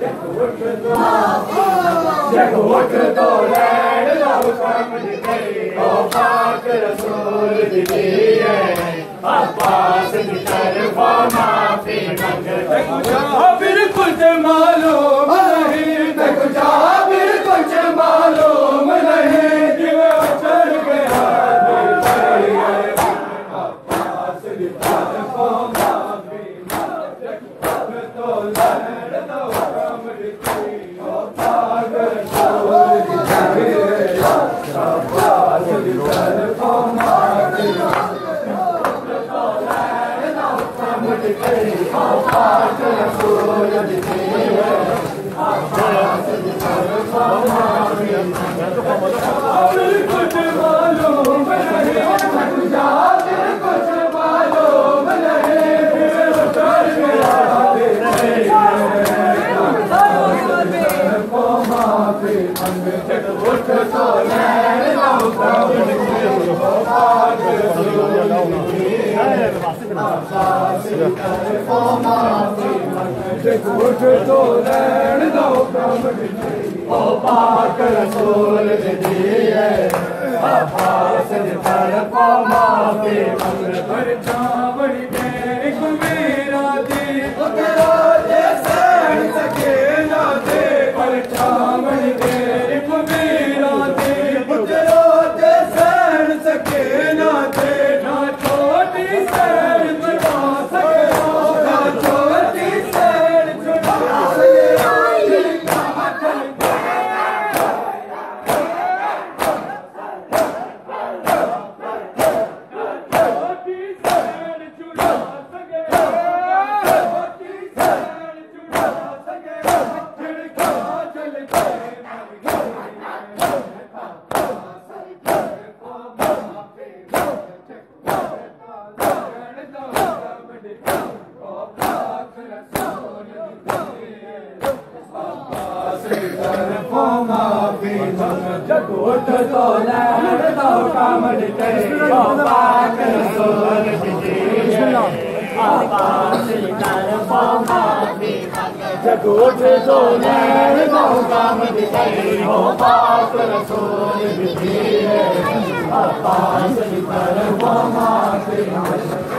जग उठ तो लैण लो काम दिते ओ पाक रसूल दी है अब्बास की तरफा माफी मंगता बिल्कुल मालूम नहीं देखो जा बिल्कुल मालूम नहीं कि चढ़ गया अब्बास की तरफा माफी मंगता तो लैण लो काम दिते ओ पाक रसूल दी है अब्बास की तरफा माफी उठ तो लैण दो काम ओ पाक रसूल दी है अब्बास की तरफा माफी मंगता पर चावड़ी दे को मेरा दी तेरा जैसे सके ना दे पर चावड़ी दे को मेरा दे तेरा जैसे सके ना दे ना छोटी सैन बना सके ना छोटी सैन छुड़ा जग उठ तो लैण दो काम दिते ओ पाक रसूल दी है अब्बास की तरफा माफी मंगता जग उठ तो लैण दो काम दिते ओ पाक रसूल दी है अब्बास की तरफा माफी मंगता